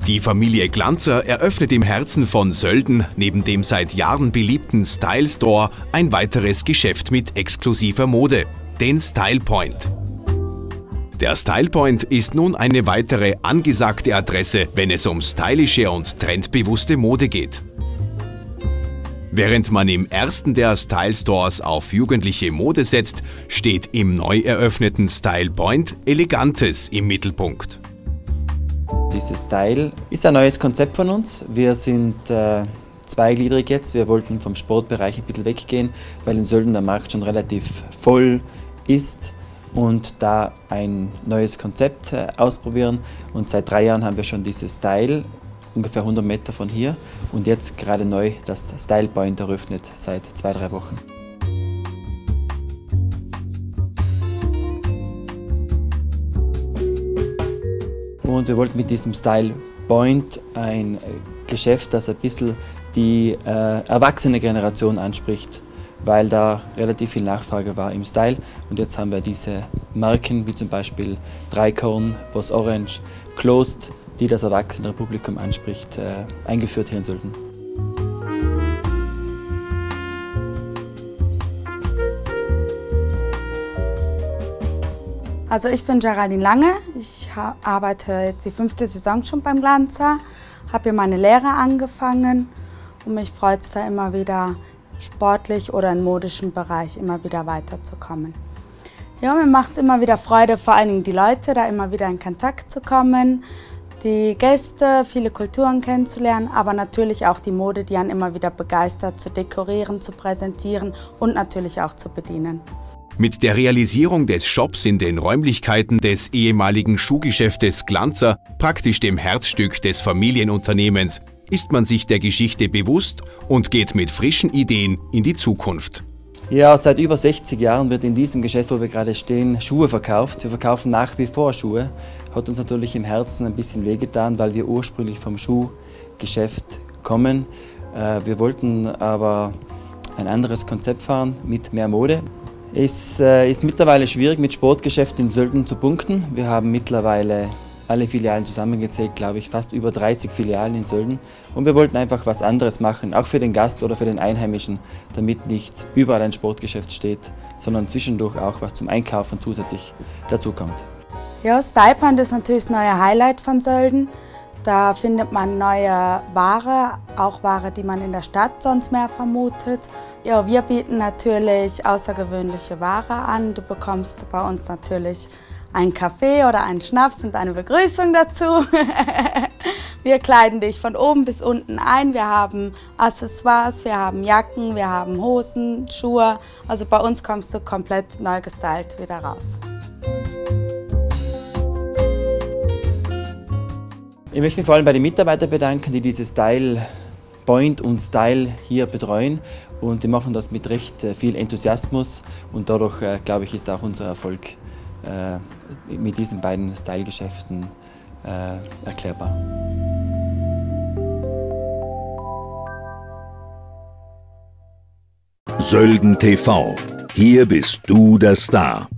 Die Familie Glanzer eröffnet im Herzen von Sölden neben dem seit Jahren beliebten Style Store ein weiteres Geschäft mit exklusiver Mode, den Style Point. Der Style Point ist nun eine weitere angesagte Adresse, wenn es um stylische und trendbewusste Mode geht. Während man im ersten der Style Stores auf jugendliche Mode setzt, steht im neu eröffneten Style Point Elegantes im Mittelpunkt. Dieses Style ist ein neues Konzept von uns. Wir sind zweigliedrig jetzt. Wir wollten vom Sportbereich ein bisschen weggehen, weil in Sölden der Markt schon relativ voll ist und da ein neues Konzept ausprobieren. Und seit 3 Jahren haben wir schon dieses Style, ungefähr 100 Meter von hier, und jetzt gerade neu das Style Point eröffnet, seit 2-3 Wochen. Und wir wollten mit diesem Style Point ein Geschäft, das ein bisschen die erwachsene Generation anspricht, weil da relativ viel Nachfrage war im Style. Und jetzt haben wir diese Marken wie zum Beispiel Dreikorn, Boss Orange, Closed, die das erwachsene Publikum anspricht, eingeführt hier in Sölden. Also ich bin Geraldine Lange, ich arbeite jetzt die 5. Saison schon beim Glanzer, habe hier meine Lehre angefangen und mich freut es da immer wieder sportlich oder im modischen Bereich immer wieder weiterzukommen. Ja, mir macht es immer wieder Freude, vor allen Dingen die Leute, da immer wieder in Kontakt zu kommen, die Gäste, viele Kulturen kennenzulernen, aber natürlich auch die Mode, die einen immer wieder begeistert, zu dekorieren, zu präsentieren und natürlich auch zu bedienen. Mit der Realisierung des Shops in den Räumlichkeiten des ehemaligen Schuhgeschäftes Glanzer, praktisch dem Herzstück des Familienunternehmens, ist man sich der Geschichte bewusst und geht mit frischen Ideen in die Zukunft. Ja, seit über 60 Jahren wird in diesem Geschäft, wo wir gerade stehen, Schuhe verkauft. Wir verkaufen nach wie vor Schuhe. Hat uns natürlich im Herzen ein bisschen wehgetan, weil wir ursprünglich vom Schuhgeschäft kommen. Wir wollten aber ein anderes Konzept fahren mit mehr Mode. Es ist mittlerweile schwierig, mit Sportgeschäften in Sölden zu punkten. Wir haben mittlerweile alle Filialen zusammengezählt, glaube ich, fast über 30 Filialen in Sölden. Und wir wollten einfach was anderes machen, auch für den Gast oder für den Einheimischen, damit nicht überall ein Sportgeschäft steht, sondern zwischendurch auch was zum Einkaufen zusätzlich dazukommt. Ja, Style Point ist natürlich das neue Highlight von Sölden. Da findet man neue Ware, auch Ware, die man in der Stadt sonst mehr vermutet. Ja, wir bieten natürlich außergewöhnliche Ware an. Du bekommst bei uns natürlich einen Kaffee oder einen Schnaps und eine Begrüßung dazu. Wir kleiden dich von oben bis unten ein. Wir haben Accessoires, wir haben Jacken, wir haben Hosen, Schuhe. Also bei uns kommst du komplett neu gestylt wieder raus. Ich möchte mich vor allem bei den Mitarbeitern bedanken, die dieses Style Point und Style hier betreuen. Und die machen das mit recht viel Enthusiasmus. Und dadurch, glaube ich, ist auch unser Erfolg mit diesen beiden Style-Geschäften erklärbar. Sölden TV. Hier bist du der Star.